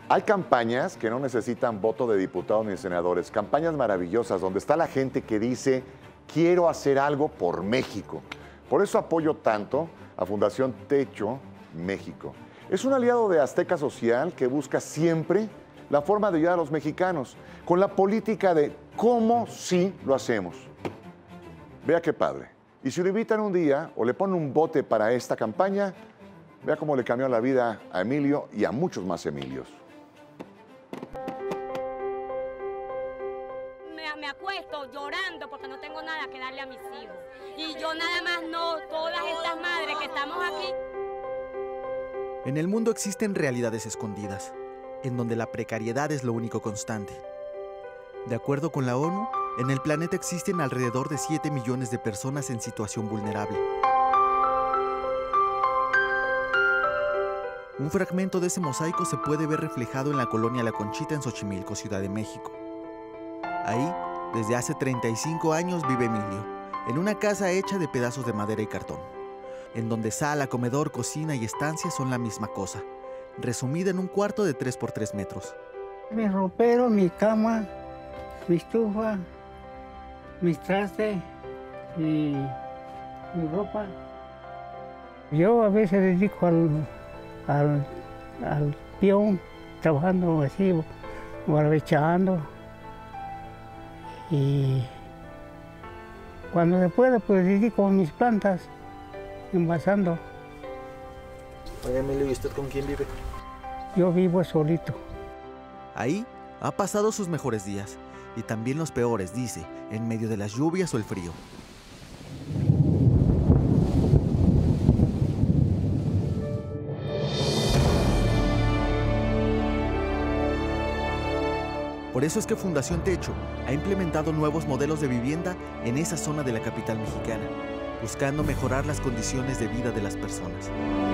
Hay campañas que no necesitan voto de diputados ni de senadores, campañas maravillosas donde está la gente que dice, quiero hacer algo por México. Por eso apoyo tanto a Fundación Techo México. Es un aliado de Azteca Social que busca siempre la forma de ayudar a los mexicanos, con la política de cómo sí lo hacemos. Vea qué padre. Y si lo invitan un día o le ponen un bote para esta campaña, vea cómo le cambió la vida a Emilio y a muchos más Emilios. Me acuesto llorando porque no tengo nada que darle a mis hijos. Y yo nada más no, todas estas madres que estamos aquí. En el mundo existen realidades escondidas, en donde la precariedad es lo único constante. De acuerdo con la ONU, en el planeta existen alrededor de 7 millones de personas en situación vulnerable. Un fragmento de ese mosaico se puede ver reflejado en la colonia La Conchita en Xochimilco, Ciudad de México. Ahí, desde hace 35 años vive Emilio, en una casa hecha de pedazos de madera y cartón, en donde sala, comedor, cocina y estancia son la misma cosa, resumida en un cuarto de 3 por 3 metros. Mi ropero, mi cama, mi estufa, mis trastes y mi ropa. Yo a veces dedico al peón, trabajando así, barbechando. Y cuando se puede, pues dedico a mis plantas, envasando. Oye, Emilio, ¿y usted con quién vive? Yo vivo solito. Ahí ha pasado sus mejores días y también los peores, dice, en medio de las lluvias o el frío. Por eso es que Fundación Techo ha implementado nuevos modelos de vivienda en esa zona de la capital mexicana, buscando mejorar las condiciones de vida de las personas.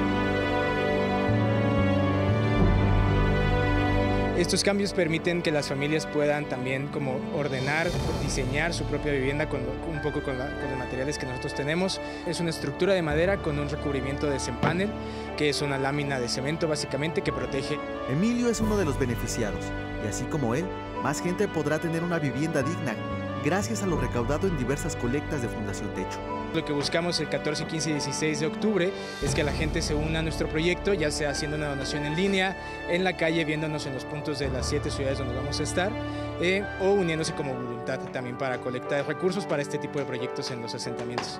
Estos cambios permiten que las familias puedan también como ordenar, diseñar su propia vivienda un poco con los materiales que nosotros tenemos. Es una estructura de madera con un recubrimiento de Sempanel, que es una lámina de cemento básicamente que protege. Emilio es uno de los beneficiados y así como él, más gente podrá tener una vivienda digna gracias a lo recaudado en diversas colectas de Fundación Techo. Lo que buscamos el 14, 15 y 16 de octubre es que la gente se una a nuestro proyecto, ya sea haciendo una donación en línea, en la calle, viéndonos en los puntos de las 7 ciudades donde vamos a estar, o uniéndose como voluntad también para colectar recursos para este tipo de proyectos en los asentamientos.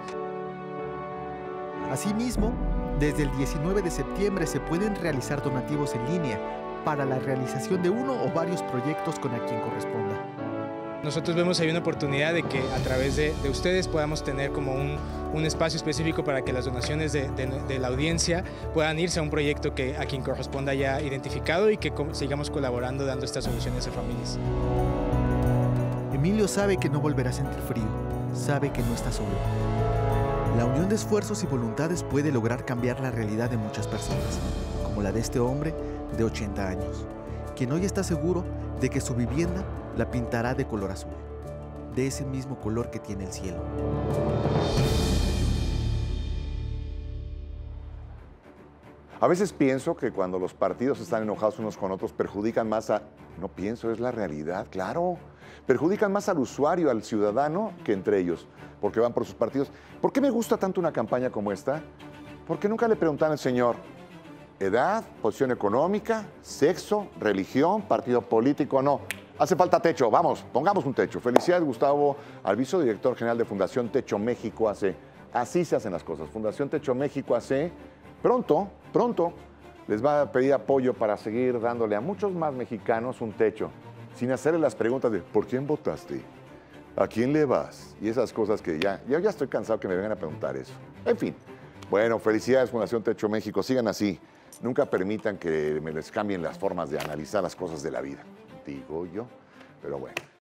Asimismo, desde el 19 de septiembre se pueden realizar donativos en línea para la realización de uno o varios proyectos con a quien corresponda. Nosotros vemos ahí una oportunidad de que a través de ustedes podamos tener como un espacio específico para que las donaciones de la audiencia puedan irse a un proyecto que a quien corresponda ya identificado y que sigamos colaborando dando estas soluciones a familias. Emilio sabe que no volverá a sentir frío, sabe que no está solo. La unión de esfuerzos y voluntades puede lograr cambiar la realidad de muchas personas, como la de este hombre de 80 años, quien hoy está seguro de que su vivienda la pintará de color azul, de ese mismo color que tiene el cielo. A veces pienso que cuando los partidos están enojados unos con otros perjudican más a... No pienso, es la realidad, claro. Perjudican más al usuario, al ciudadano, que entre ellos, porque van por sus partidos. ¿Por qué me gusta tanto una campaña como esta? Porque nunca le preguntan al señor edad, posición económica, sexo, religión, partido político, no. Hace falta techo, vamos, pongamos un techo. Felicidades, Gustavo Alviso, director general de Fundación Techo México AC. Así se hacen las cosas. Fundación Techo México AC pronto les va a pedir apoyo para seguir dándole a muchos más mexicanos un techo, sin hacerle las preguntas de ¿por quién votaste? ¿A quién le vas? Y esas cosas que yo ya estoy cansado que me vengan a preguntar eso. En fin, bueno, felicidades Fundación Techo México, sigan así. Nunca permitan que me les cambien las formas de analizar las cosas de la vida, digo yo, pero bueno.